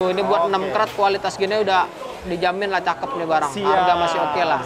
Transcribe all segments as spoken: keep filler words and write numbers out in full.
Ini buat Oke. enam karat kualitas gini udah dijamin lah cakep nih barang. Siap. Harga masih oke lah.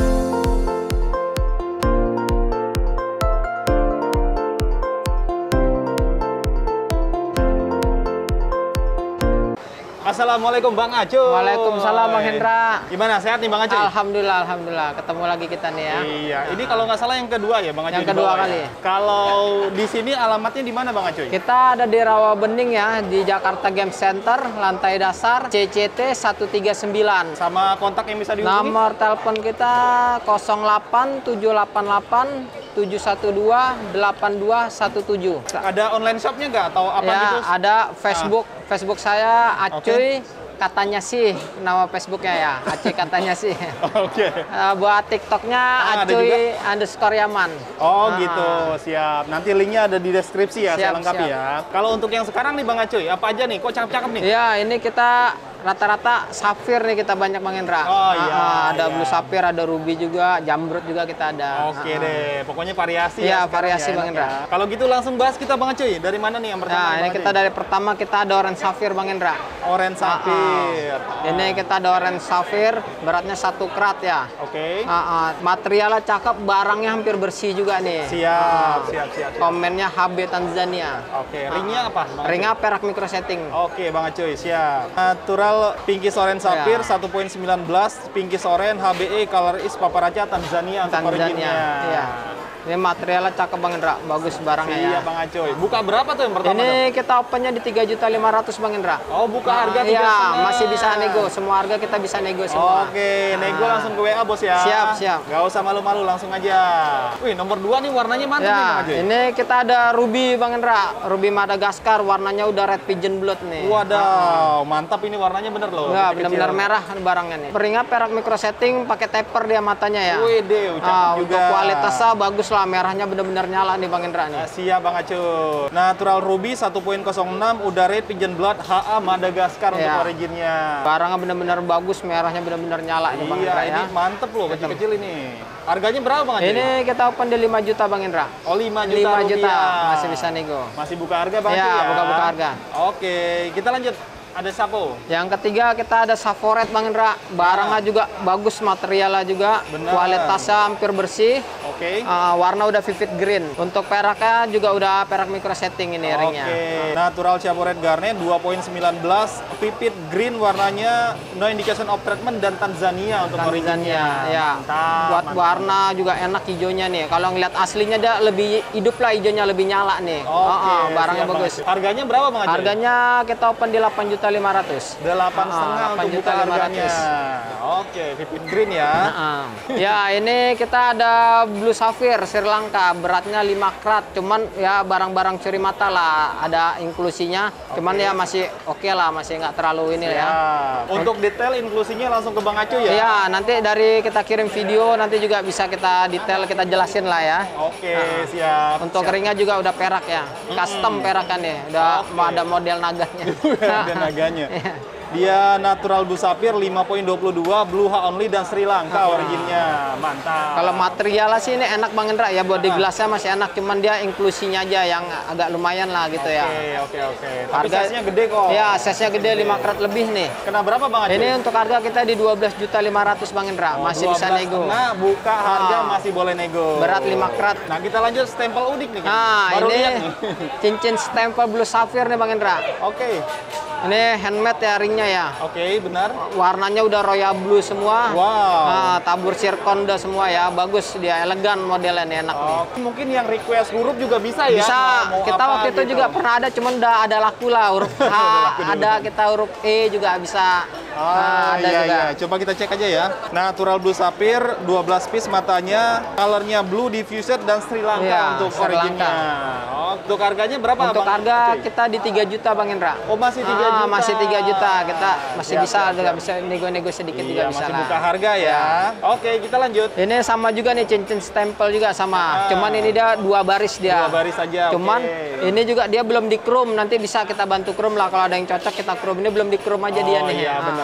Assalamualaikum Bang Acu. Waalaikumsalam Bang Hendra. Gimana, sehat nih Bang Acu? Alhamdulillah, alhamdulillah. Ketemu lagi kita nih ya. Iya, ini kalau nggak salah yang kedua ya Bang Acu. Yang di kedua bawah kali. Ya? Kalau di sini alamatnya di mana Bang Acu? Kita ada di Rawabening ya, di Jakarta Game Center, lantai dasar C C T seratus tiga puluh sembilan. Sama kontak yang bisa dihubungi? Nomor telepon kita nol delapan tujuh delapan delapan tujuh satu dua delapan dua satu tujuh. Ada online shopnya nggak atau apa Ya, gitu? ada Facebook. Facebook saya Acuy. Oke. Katanya sih nama Facebooknya ya, Acuy katanya sih. Oke. Uh, buat TikToknya Ah, ada Acuy underscore Yaman. Oh Ah. gitu, siap. Nanti linknya ada di deskripsi ya, saya Siap, lengkapi siap. ya. Kalau untuk yang sekarang nih Bang Acuy, apa aja nih? Kok cakep-cakep nih? Iya, ini kita rata-rata sapphire nih kita banyak Bang Hendra. Oh, iya, Ah, ada iya. blue sapphire, ada ruby juga, jamrut juga kita ada. Oke Ah, ah. deh, pokoknya variasi Iya, ya. sekarang variasi ya, Bang enak Hendra. ya. Kalau gitu langsung bahas kita Bang Acuy. Dari mana nih yang pertama? Nah, ini Bang kita Acuy? dari pertama kita ada orange sapphire Bang Hendra. Orange Sapphire. Ah, ah. Ini kita ada orange sapphire, beratnya satu karat ya. Oke. Ah, ah. Materialnya cakep, barangnya hampir bersih juga nih. Siap, siap, siap, siap. Komennya H B Tanzania. Oke, ringnya apa? Bang Acuy? Ringnya perak micro setting. Oke, Bang Acuy, siap. Natural Pinkish Orange Sapphire Ya. satu koma sembilan belas, Pinkish Orange H B E Color is Paparaca Tanzania untuk Tanzania. originnya. Iya. Ini materialnya cakep Bang Hendra, bagus barangnya Iya, ya. Bang Acuy. Buka berapa tuh yang pertama? Ini tuh? kita opennya di tiga juta lima ratus Bang Hendra. Oh, buka harga tiga Iya, setengah. masih bisa nego. Semua harga kita bisa nego semua. Oke, nego Ah. langsung ke W A bos ya. Siap, siap. Gak usah malu-malu, langsung aja. Wih, nomor dua nih warnanya mantap nih Bang Ya, Acuy. ini kita ada ruby Bang Hendra, ruby Madagaskar, warnanya udah red pigeon blood nih. Wadaw, mantap ini warnanya bener loh. Ya, kecil-kecil. benar-benar merah barangnya nih. Ringnya perak micro setting, pakai taper dia matanya ya. Wih, deh, cakep Ah, juga. untuk kualitasnya bagus lah, merahnya benar-benar nyala nih Bang Hendra nih. Nah, siap Bang Acuy. Natural Ruby satu koma nol enam, udah red pigeon blood H A Madagaskar untuk Ya. originnya. Barangnya benar-benar bagus, merahnya benar-benar nyala nih Bang Iya, Hendra ini ya. mantep loh, kecil-kecil ini. Harganya berapa Bang Acuy? Ini kita open di lima juta Bang Hendra. Oh, lima juta lima juta, rupiah. masih bisa nego. Masih buka harga Bang Iya, Acuy ya? buka-buka harga. Oke, kita lanjut. Ada Sapo. Yang ketiga kita ada Savoret Bang Hendra. Barangnya juga bagus, materialnya juga. Benar. Kualitasnya hampir bersih. Oke. Uh, warna udah vivid green. Untuk peraknya juga udah perak micro setting ini ringnya. Oke, natural Chevrolet Garnet dua koma satu sembilan, vivid green warnanya, no indication of treatment dan Tanzania untuk originnya. Tanzania, ya. Mantap, Buat mantap. warna juga enak hijaunya nih. Kalau ngeliat aslinya dia lebih hidup lah, hijaunya lebih nyala nih. Oke, Uh, uh, barangnya siap, bagus. Bang Acuy. Harganya berapa Bang Acuy? Harganya kita open di delapan juta lima ratus. delapan Ah, setengah delapan untuk juta buka lima harganya. ratus. Oke, vivid green ya. Nah, ya ini kita ada Blue Sapphire Sri Lanka, beratnya lima karat, cuman ya barang-barang curi mata lah, ada inklusinya, cuman ya masih oke lah, masih nggak terlalu ini ya. Ya. Untuk detail inklusinya langsung ke Bang Acuy ya. Ya, nanti dari kita kirim video, nanti juga bisa kita detail, kita jelasin lah ya. Oke, siap. Untuk siap. ringnya juga udah perak ya, custom perak kan ya, udah Oke. ada model naganya. Ada naganya. Iya. Dia natural Blue Sapphire lima koma dua dua, Blue H only dan Sri Lanka originnya. Mantap. Kalau materialnya sih ini enak Bang Hendra ya, buat di gelasnya masih enak, cuman dia inklusinya aja yang agak lumayan lah gitu ya. Oke, oke, oke. Tapi Harga- size-nya gede kok. Ya, size-nya gede lima karat lebih nih. Kena berapa Bang Acuy? Ini untuk harga kita di dua belas juta lima ratus Bang Hendra, Oh, masih bisa dua belas nego. setengah, buka harga Ah. masih boleh nego. Berat lima karat. Nah, kita lanjut stempel unik nih. Nah, Baru ini lihat nih. cincin stempel Blue Sapphire nih Bang Hendra. Oke. Ini handmade ya ringnya ya. Oke, benar. Warnanya udah royal blue semua. Wow. Nah, tabur zircon udah semua ya. Bagus dia, elegan modelnya nih, enak nih. Oh, mungkin yang request huruf juga bisa ya? Bisa, Mau- mau kita apa waktu itu gitu. juga pernah ada, cuman udah ada laku lah. Huruf H, ada kita huruf E juga bisa. Ah, Nah, ada iya, juga. iya. Coba kita cek aja ya. Natural Blue Sapphire, dua belas piece matanya, colornya blue diffused dan Sri Lanka Iya, untuk Sri originnya. Oh, untuk harganya berapa Untuk Bang? harga Cuy? kita di tiga juta Bang Hendra. Oh, masih tiga Ah, juta. masih tiga juta. Kita masih Siap, bisa, siap, juga siap. bisa nego-nego sedikit Iya, juga bisa masih lah. buka harga ya. Oke, kita lanjut. Ini sama juga nih, cincin stempel juga sama. Ah. Cuman ini dia dua baris dia. Dua baris aja, Cuman oke. ini juga dia belum di chrome. Nanti bisa kita bantu chrome lah, kalau ada yang cocok kita chrome. Ini belum di chrome aja dia Oh, nih. iya, Ah. benar,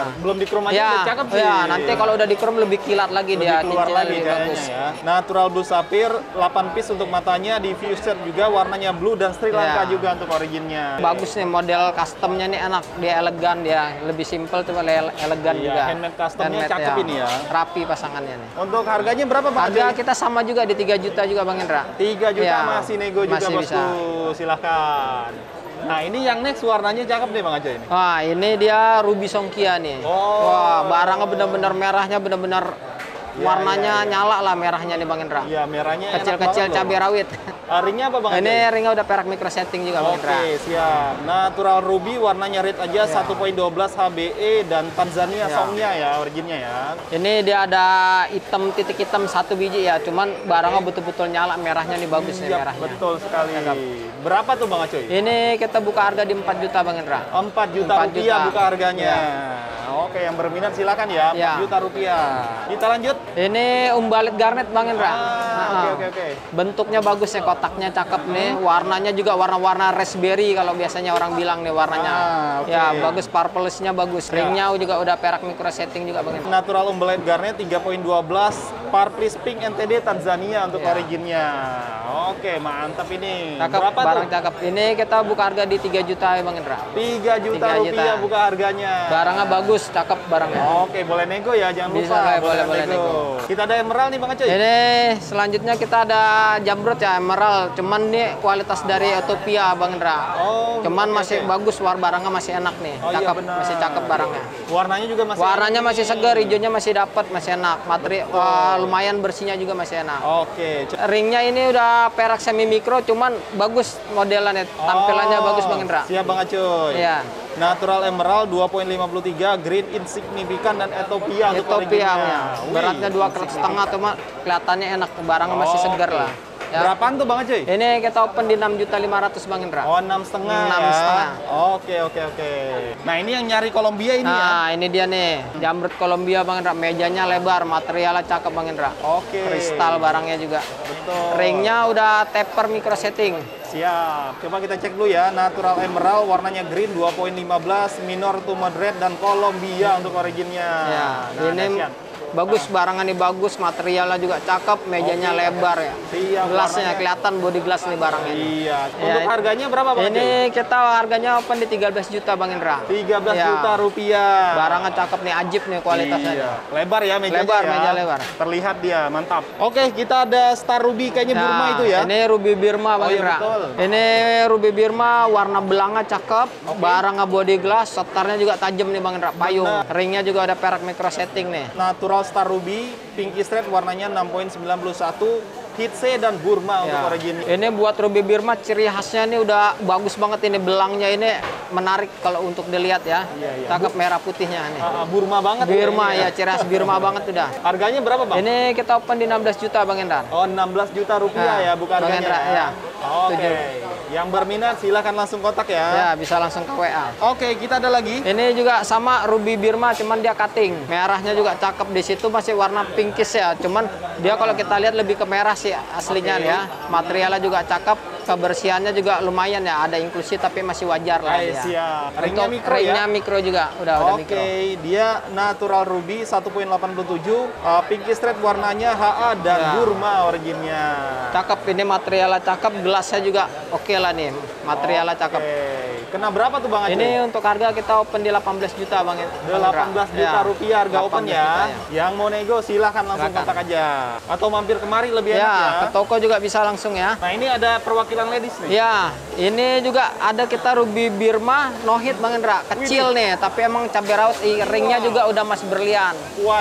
Belum di chrome aja Ya, udah cakep sih. ya, nanti kalau udah di chrome lebih kilat lagi lebih dia, keluar cincinnya lagi lebih kayaknya bagus. ya. Natural blue sapphire, delapan piece untuk matanya, di fuchsia juga warnanya blue dan Sri Lanka Ya. juga untuk originnya. Bagus nih model customnya nih enak, dia elegan dia, lebih simple tuh ele- elegan Iya, juga. handmade customnya Handmade, cakep ini ya. Rapi pasangannya nih. Untuk harganya berapa Bang? Harga kita sama juga di tiga juta juga Bang Indra. tiga juta Ya, masih nego juga masih bosku. bisa. Silahkan. Nah ini yang next warnanya cakep deh Bang Aja ini. Wah, ini dia ruby songkia nih. Oh. Wah, barangnya benar-benar merahnya benar-benar Ya, warnanya ya, ya. nyala lah merahnya nih Bang Indra. Iya merahnya enak Kecil-kecil banget loh. cabai rawit. Ah, ringnya apa Bang Ini Aja? ringnya udah perak micro setting juga Bang Oke Indra. siap. Natural ruby warnanya red aja Ya. satu koma satu dua H B E dan Tanzania Ya. songnya ya originnya ya. Ini dia ada hitam titik hitam satu biji ya, cuman barangnya betul-betul nyala merahnya nih bagus nih Iya, merahnya. betul sekali. Berapa tuh Bang Acoy? Ini kita buka harga di empat juta Bang Indra. empat juta empat rupiah juta. buka harganya. Oke, yang berminat silakan ya, empat Ya. juta rupiah. Kita lanjut. Ini umbalit garnet Bang Indra. Ah, Nah, oke oke oke. bentuknya bagus ya, kotaknya cakep nih, warnanya juga warna-warna raspberry kalau biasanya orang bilang nih warnanya. Ah, oke. Ya bagus, purplish-nya bagus, ringnya juga udah perak micro setting juga Bang Indra. Natural umbelet garnet tiga koma satu dua, Purplish Pink N T D Tanzania untuk Ya. originnya. Oke, mantap ini. Cakep, Berapa barang tuh? cakep. Ini kita buka harga di tiga juta ya Bang Indra. tiga juta tiga rupiah juta. buka harganya. Barangnya bagus, cakep barangnya. Oke, boleh nego ya, jangan Bisa, lupa. boleh, boleh nego. Kita ada emerald nih Bang Acoy. Ini selanjutnya kita ada jamrut ya, emerald. Cuman ini kualitas dari Utopia Bang Indra. Oh, Cuman oke, masih oke. bagus, war barangnya masih enak nih. Oh, iya, Cakep, benar. masih cakep barangnya. Warnanya juga masih Warnanya enak masih nih. segar, hijaunya masih dapat, masih enak. Materi wah, lumayan bersihnya juga masih enak. Oke. c- Ringnya ini udah perak semi mikro, cuman bagus modelannya, tampilannya Oh, bagus Bang Indra. Siap Bang Acoy. Iya. Natural Emerald dua koma lima tiga, Green Insignificant dan Ethiopia untuk Ethiopia originnya. ya. Wih, Beratnya dua kerat setengah, cuma kelihatannya enak, barangnya masih Oke. segar lah. Ya. Berapaan tuh Bang Acoy? Ini kita open di enam juta lima ratus Bang Indra. Oh, enam setengah Enam ya. setengah. Oke, oke, oke. Nah, ini yang nyari Kolombia ini ya. Nah, ini dia nih, jamrut Kolombia Bang Indra. Mejanya lebar, materialnya cakep Bang Indra. Oke. Kristal barangnya juga. Betul. Ringnya udah taper micro setting. Siap. Coba kita cek dulu ya. Natural Emerald warnanya green dua koma satu lima, minor to moderate dan Kolombia untuk originnya. Ya, Nah, ini dahsyat. bagus, barangan ini bagus, materialnya juga cakep, mejanya Oke. lebar ya. Siap, Gelasnya warnanya. kelihatan body glass nih barangnya. Iya. Ya, Untuk harganya berapa Bang? Ini kita harganya open di tiga belas juta Bang Indra. tiga belas Ya. juta rupiah. Barangnya cakep nih, ajib nih kualitasnya. Iya. Lebar ya mejanya Lebar, ya. meja lebar. Terlihat dia, mantap. Oke, kita ada Star Ruby kayaknya Nah, Burma itu ya. Ini Ruby Birma Oh, Bang iya, Indra. betul. Ini Ruby Birma, warna belangnya cakep, barangnya body glass, setarnya juga tajam nih Bang Indra, payung. Benar. Ringnya juga ada perak micro setting nih. Natural Star Ruby, Pinky Straight warnanya enam koma sembilan satu, Hitse dan Burma untuk Ya. origin. Ini buat Ruby Birma, ciri khasnya ini udah bagus banget ini, belangnya ini menarik kalau untuk dilihat ya. Iya, iya. Cakep merah putihnya nih. Ah, ah, Burma banget. Birma ini ya, ciri khas Birma banget udah. Harganya berapa Bang? Ini kita open di enam belas juta Bang Indra. Oh, enam belas juta rupiah Nah, ya bukan Bang harganya. Hendra, ya. Oke. Tujuh. Yang berminat silahkan langsung kontak ya. Ya, bisa langsung ke W A. Oke, kita ada lagi. Ini juga sama Ruby Birma, cuman dia cutting. Merahnya juga cakep, di situ masih warna pinkish ya. Cuman dia kalau kita lihat lebih ke merah sih aslinya Oke. ya. Materialnya juga cakep, kebersihannya juga lumayan ya. Ada inklusi tapi masih wajar lah Hai, dia. siap. Ringnya Untuk mikro ringnya ya. mikro juga, udah udah Oke, mikro. dia natural ruby satu koma delapan tujuh, uh, pinky straight warnanya H A dan Ya. Burma originnya. Cakep, ini materialnya cakep, gelasnya juga oke lah nih. Materialnya cakep. Oke. Kena berapa tuh Bang Aceh? Ini untuk harga kita open di delapan belas juta Bang. delapan belas juta Ya, rupiah harga open delapan belas ya. juta Yang mau nego silahkan langsung Silakan. kontak aja. Atau mampir kemari lebih Ya, enak ya. ke toko juga bisa langsung ya. Nah ini ada perwakilan ladies nih. Ya, ini juga ada kita Ruby Birma no hit Bang Indra. Kecil nih, tapi emang cabai rawit, i- ringnya juga udah mas berlian.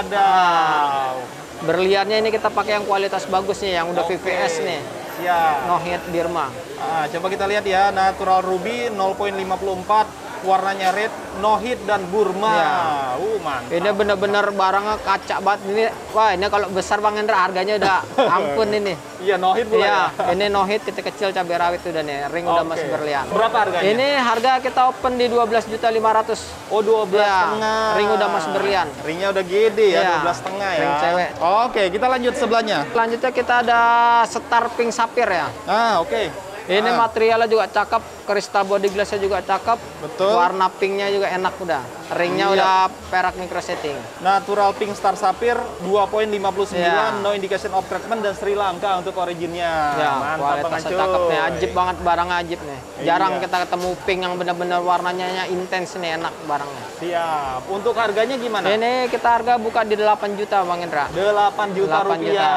Wadaw. Berliannya ini kita pakai yang kualitas bagus nih, yang udah Oke. V V S nih. Siap. No hit Birma. Ah, coba kita lihat ya, natural ruby nol koma lima empat, warnanya red, no hit dan Burma. Ya. Uh, mantap. Ini bener-bener barangnya kaca banget ini. Wah, ini kalau besar Bang Indra harganya udah ampun ini. Iya, no hit pula Iya, ya. ini no hit kecil-kecil cabai rawit udah nih, ring udah Oke. masih berlian. Berapa harganya? Ini harga kita open di dua belas juta lima ratus. Oh, dua belas Ya, setengah. ring udah mas berlian. Ringnya udah gede ya, Iya, dua belas setengah ya. ring cewek. Oke, kita lanjut sebelahnya. Selanjutnya kita ada Star Pink Sapphire ya. Ah, oke. Ini Ah, materialnya juga cakep, kristal body glassnya juga cakep. Betul. Warna pinknya juga enak udah. Ringnya Iya. udah perak micro setting. Natural Pink Star Sapphire dua koma lima sembilan, Iya. no indication of treatment dan Sri Lanka untuk originnya. Ya, Mantap banget kualitasnya cuy. cakep nih, ajib banget barangnya ajib nih. Jarang Iya. kita ketemu pink yang benar-benar warnanya intens nih, enak barangnya. Siap. Untuk harganya gimana? Ini kita harga buka di delapan juta Bang Indra. delapan juta delapan rupiah. juta.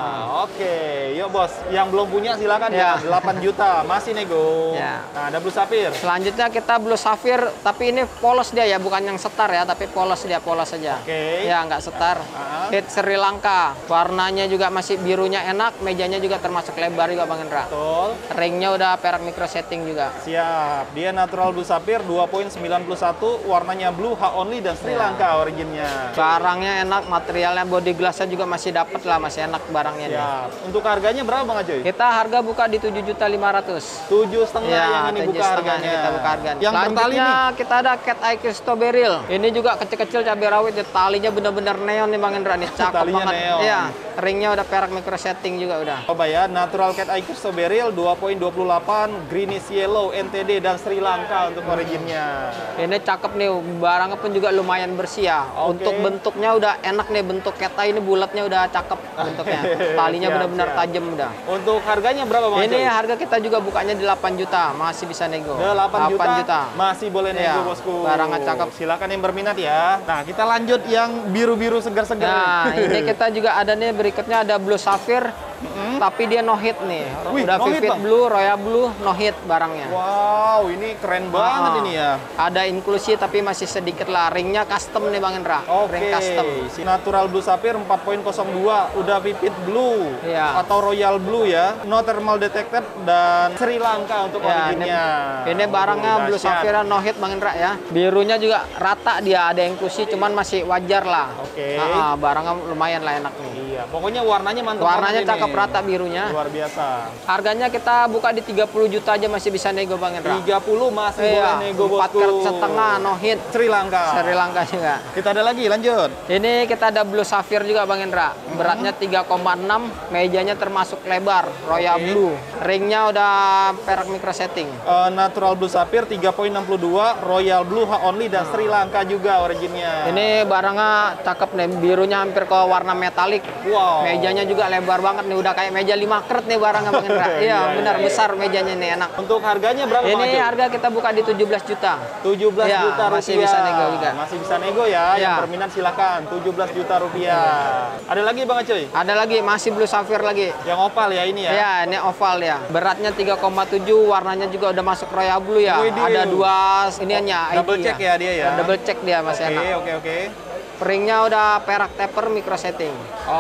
Oke, yuk bos. Yang belum punya silakan ya. Ya. delapan juta, masih nego. Ya. Nah, ada Blue Sapphire. Selanjutnya kita Blue Sapphire, tapi ini polos dia ya, bukan yang setar ya, tapi polos dia, polos saja. Oke. Ya, nggak setar. Ah. Hit Sri Lanka, warnanya juga masih birunya enak, mejanya juga termasuk lebar juga Bang Indra. Betul. Ringnya udah perak micro setting juga. Siap. Dia Natural Blue Sapphire dua koma sembilan satu, warnanya blue, H only dan Sri Ya. Lanka originnya. Barangnya enak, materialnya body glassnya juga masih dapat lah, masih enak barangnya nih. Siap. Untuk harganya berapa Bang Ajoy? Kita harga buka di tujuh juta lima ratus. Tujuh setengah Ya, yang ini tujuh buka setengah harganya. kita buka harganya. Yang bertali Selanjutnya nih. kita ada Cat Eye Crystal Beryl. Ini juga kecil-kecil cabai rawit, ya, talinya bener-bener neon nih Bang Indra nih, cakep Talinya banget. neon. Iya, ringnya udah perak micro setting juga udah. Coba ya, Natural Cat Eye Crystal Beryl dua koma dua delapan, Greenish Yellow, N T D dan Sri Lanka untuk originnya. Ini cakep nih, barangnya pun juga lumayan bersih ya. Oke. Untuk bentuknya udah enak nih, bentuk cat eye ini bulatnya udah cakep bentuknya. Talinya Siap, benar-benar siap. tajam udah. Untuk harganya berapa Bang Ini Ajoy? harga kita juga bukanya delapan juta, masih bisa nego. delapan juta, juta. masih boleh nego Iya, bosku. barangnya cakep. Silakan yang berminat ya. Nah, kita lanjut yang biru-biru segar-segar. Nah, nih. ini kita juga ada nih, berikutnya ada Blue Sapphire, tapi dia no hit nih. Wih, Udah no hit, Vivid Bang? Blue, Royal Blue, no hit barangnya. Wow, ini keren banget Ah, ini ya. Ada inklusi tapi masih sedikit lah. Ringnya custom nih Bang Indra. Oke, Ring custom. si Natural Blue Sapphire empat koma nol dua, udah Vivid Blue Iya. atau Royal Blue ya. No thermal detected dan Sri Lanka untuk Ya, ini, originnya. ini barangnya Waduh, Blue dahsyat. Sapphire no hit Bang Indra ya. Birunya juga rata dia, ada inklusi cuman masih wajar lah. Oke. Ah, ah, barangnya lumayan lah enak nih. Iya, pokoknya warnanya mantap Warnanya banget cakep ini. rata birunya. Luar biasa. Harganya kita buka di tiga puluh juta aja, masih bisa nego Bang Indra. tiga puluh masih boleh Iya, nego empat bosku. karat setengah no hit. Sri Lanka. Sri Lanka juga. Kita ada lagi, lanjut. Ini kita ada Blue Sapphire juga Bang Indra. Beratnya tiga koma enam, mejanya termasuk lebar, Royal Oke. Blue. Ringnya udah perak micro setting. Eh, Natural Blue Sapphire tiga koma enam dua, Royal Blue, H only dan Sri Lanka juga originnya. Ini barangnya cakep nih, birunya hampir ke warna metalik. Wow. Mejanya juga lebar banget nih, udah kayak meja lima keret nih barangnya Bang Indra. Iya, Iya, iya, benar iya. besar mejanya nih, enak. Untuk harganya berapa Bang Ini Ajo? harga kita buka di tujuh belas juta. tujuh belas Iya, juta rupiah. masih bisa nego juga. Masih bisa nego ya. Yang Iya. berminat silakan. tujuh belas juta rupiah. Ada lagi Bang Acoy? Ada lagi, masih Blue Sapphire lagi. Yang oval ya ini ya. Ya, ini oval ya. Beratnya tiga koma tujuh, warnanya juga udah masuk Royal Blue ya. Widih. Ada dua iniannya. Double I D check ya dia ya. Double check dia, masih Oke, enak. oke, oke. Ringnya udah perak taper micro setting.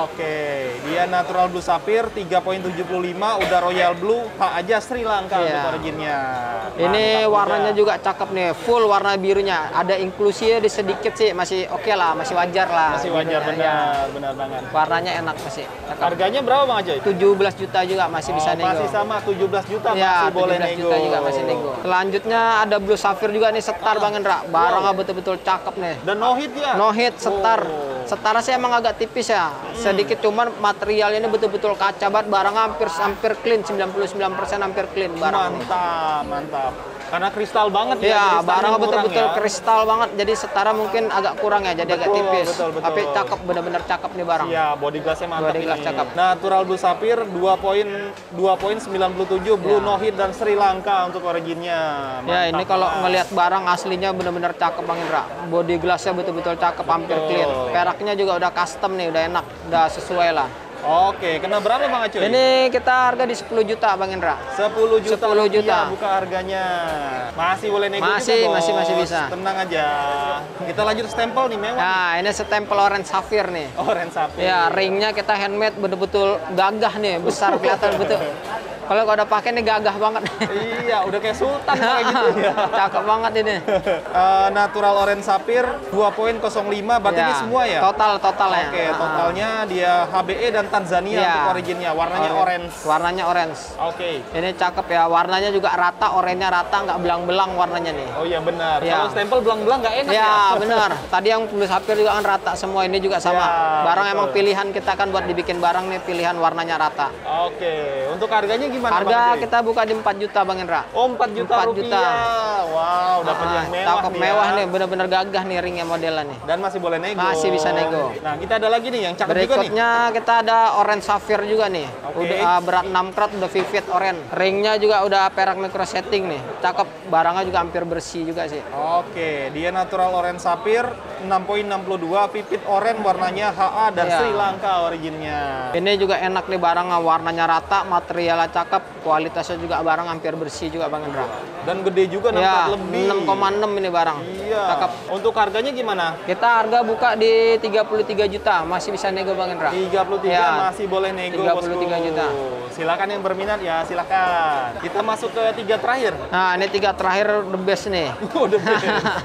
Oke, dia Natural Blue Sapphire tiga koma tujuh lima, udah Royal Blue, H aja Sri Lanka Iya. untuk originnya. Ini Mantap warnanya juga cakep nih, full warna birunya. Ada inklusinya di sedikit sih, masih oke lah, masih wajar lah. Masih wajar, birunya, benar, ya. benar banget. Warnanya enak masih. Cakep. Harganya berapa Bang Acoy? tujuh belas juta juga masih bisa Oh, nego. masih sama tujuh belas juta, Ya, masih boleh tujuh belas nego. juta juga masih nego. Selanjutnya ada Blue Sapphire juga nih, setar Bang Indra. Barangnya betul-betul cakep nih. Dan no hit ya? No hit, setar. Oh. Setara sih emang agak tipis ya. Sedikit, cuman materialnya ini betul-betul kaca banget. Barangnya hampir hampir clean, sembilan puluh sembilan persen hampir clean barang ini. Mantap, mantap. Karena kristal banget ya. Iya, jadi barangnya startnya kurang betul-betul ya. kristal banget. Jadi setara mungkin agak kurang ya, jadi agak Betul, tipis. betul, betul. Tapi cakep, bener-bener cakep nih barang. Iya, body glassnya mantap Body glass ini. cakep. Natural Blue Sapphire dua koma sembilan tujuh, Blue Ya. No Hit dan Sri Lanka untuk originnya. Ya, ini Mantap kalau banget. ngelihat barang aslinya bener-bener cakep Bang Indra. Body glassnya betul-betul cakep, hampir Betul. clean. Peraknya juga udah custom nih, udah enak, udah sesuai lah. Oke, kena berapa Bang Acoy? Ini kita harga di sepuluh juta Bang Indra. sepuluh juta sepuluh rupiah juta. buka harganya. Masih boleh nego Masih, juga, masih, Bos. masih bisa. Tenang aja. Kita lanjut stempel nih, mewah. Nah, ini stempel orange sapphire nih. Orange Sapphire. Ya, ringnya kita handmade, betul-betul gagah nih, besar kelihatan betul. Kalau udah pakai nih gagah banget. Iya, udah kayak sultan kayak gitu ya. Cakep banget ini. Eh, Natural Orange Sapphire dua koma nol lima, berarti ini semua ya? Total, totalnya. Oke, Ah. totalnya dia H B E dan Tanzania Iya. untuk originnya. Warnanya orange. Warnanya orange. Oke. Ini cakep ya, warnanya juga rata, oranye rata, nggak belang-belang warnanya nih. Oh iya benar. Iya. Kalau stempel belang-belang nggak enak ya? Ya, benar. Tadi yang Blue Sapphire juga kan rata semua, ini juga sama. Ya, Barang betul. emang pilihan kita kan buat dibikin barang nih, pilihan warnanya rata. Oke. Untuk harganya gimana gimana Harga Bang Acuy? kita buka di empat juta Bang Indra. Oh, empat juta empat rupiah. juta. Wow, dapat Ah, yang mewah cakep nih mewah ya. nih, bener-bener gagah nih ringnya modelnya nih. Dan masih boleh nego. Masih bisa nego. Nah, kita ada lagi nih yang cakep juga nih. Berikutnya kita ada orange sapphire juga nih. Oke. Udah uh, berat enam karat, udah vivid orange. Ringnya juga udah perak micro setting nih. Cakep, barangnya juga hampir bersih juga sih. Oke, dia natural orange sapphire enam koma enam dua vivid orange, warnanya H A dan Iya. Sri Lanka originnya. Ini juga enak nih barangnya, warnanya rata, materialnya cakep, kualitasnya juga barang hampir bersih juga Bang Indra. Dan gede juga enam Ya, karat lebih. enam koma enam ini barang. Iya. Cakep. Untuk harganya gimana? Kita harga buka di tiga puluh tiga juta, masih bisa nego Bang Indra. tiga puluh tiga Ya, masih boleh nego, tiga puluh tiga bosku. juta. Silakan yang berminat ya, silakan. Kita masuk ke tiga terakhir. Nah, ini tiga terakhir the best nih. Oh, the best.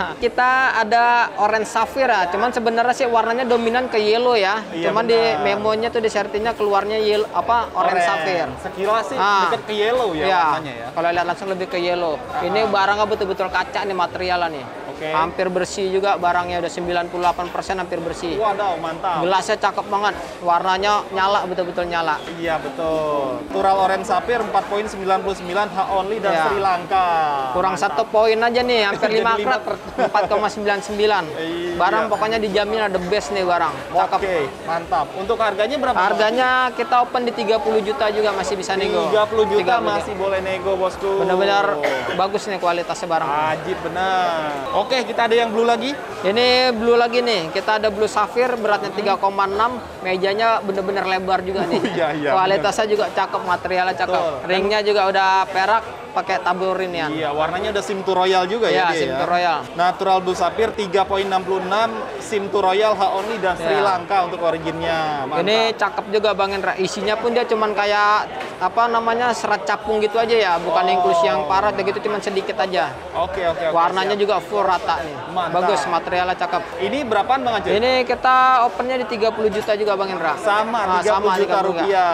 Kita ada orange sapphire ya, cuman sebenarnya sih warnanya dominan ke yellow ya. Iya, cuman benar. di memonya tuh di sertinya keluarnya yellow apa orange, sapphire. Sekilas sih Ah. deket ke yellow ya, Ya, warnanya ya. kalau lihat langsung lebih ke yellow. Ini barangnya betul-betul kaca nih materialnya nih. Oke. Hampir bersih juga barangnya, udah sembilan puluh delapan persen hampir bersih. Wadaw, mantap. Gelasnya cakep banget, warnanya nyala, betul-betul nyala. Iya, betul. Natural orange sapphire empat koma sembilan sembilan H only dan Ya. Sri Lanka. Kurang Mantap. satu poin aja nih, hampir Jadi lima lima karat, empat koma sembilan sembilan. Iya. Barang pokoknya dijamin ada best nih barang. Cakep. Oke, mantap. Untuk harganya berapa? Bang? Harganya kita open di tiga puluh juta juga masih bisa nego. tiga puluh juta tiga puluh masih boleh nego, bosku. Benar-benar bagus nih kualitasnya barang. Ajib benar. Oke, kita ada yang blue lagi. Ini blue lagi nih. Kita ada blue sapphire beratnya tiga koma enam, mejanya bener-bener lebar juga nih. Oh, iya, iya, Kualitasnya juga cakep, materialnya cakep. Betul. Ringnya juga udah perak pakai tabur rinian. Iya, warnanya udah sim to royal juga Iya, ya dia sim ya. to royal. Natural blue sapphire tiga koma enam enam, sim to royal H only dan Sri Iya. Lanka untuk originnya. Mantap. Ini cakep juga Bang Indra. Isinya pun dia cuman kayak apa namanya serat capung gitu aja ya, bukan Oh. inklusi yang parah, gitu cuman sedikit aja. Oke, oke, oke. Warnanya siap. juga full rata nih. Mantap. Bagus, materialnya cakep. Ini berapaan Bang Aceh? Ini kita opennya di tiga puluh juta juga Bang Indra. Sama, Nah, tiga puluh sama, juta tiga puluh. rupiah.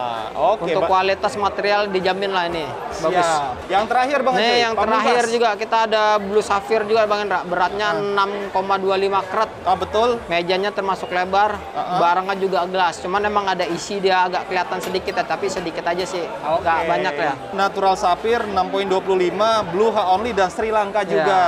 Oke, Untuk Ba- kualitas material dijamin lah ini. Bagus. siap. Yang terakhir Bang Aceh. Nih yang Pamungkas. terakhir juga kita ada blue sapphire juga Bang Indra. Beratnya enam koma dua lima karat. Ah, betul. Mejanya termasuk lebar, Uh-uh. barangnya juga gelas. Cuman emang ada isi dia agak kelihatan sedikit ya, tapi sedikit aja sih. Nggak Oke. banyak ya. Natural sapphire enam koma dua lima, blue H only dan Sri Lanka juga.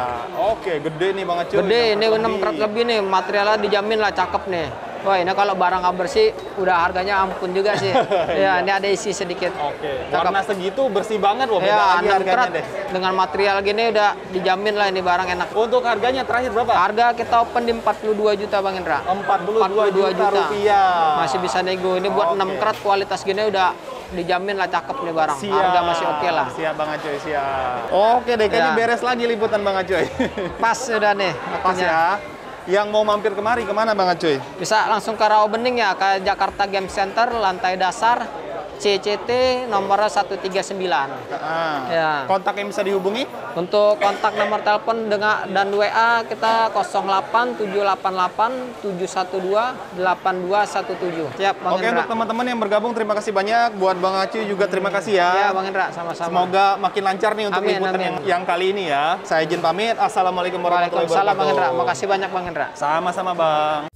Oke, gede nih Bang Aceh. Gede, ini enam karat lebih nih, materialnya dijamin lah cakep nih. Wah, ini kalau barang nggak bersih, udah harganya ampun juga sih. Ya, ini ada isi sedikit. Oke, Cakep. warna segitu bersih banget loh, beda Ya, lagi enam harganya karat deh. dengan material gini udah dijamin lah ini barang enak. Untuk harganya terakhir berapa? Harga kita open di empat puluh dua juta Bang Indra. empat puluh dua juta rupiah. Masih bisa nego. Ini buat Oke. enam karat kualitas gini udah dijamin lah cakep nih barang. Siap. Harga masih oke lah. Siap Bang Acoy, siap. Oke deh, kayaknya Ya. beres lagi liputan Bang Acoy. Pas udah nih. Pas waktunya. ya. Yang mau mampir kemari kemana Bang Acoy? Bisa langsung ke Rawabening ya, ke Jakarta Game Center, lantai dasar, C C T nomornya seratus tiga puluh sembilan. Ah. Ya. Kontak yang bisa dihubungi? Untuk kontak nomor telepon dengan dan W A kita nol delapan tujuh delapan delapan tujuh satu dua delapan dua satu tujuh. Siap Bang Oke, Indra. untuk teman-teman yang bergabung terima kasih banyak. Buat Bang Acoy juga terima kasih ya. Ya Bang Indra, sama-sama. Semoga makin lancar nih untuk Amin, liputan amin. Yang, yang kali ini ya. Saya izin pamit. Assalamualaikum warahmatullahi Waalaikumsalam Bang Indra. wabarakatuh. Makasih banyak Bang Indra. Sama-sama Bang.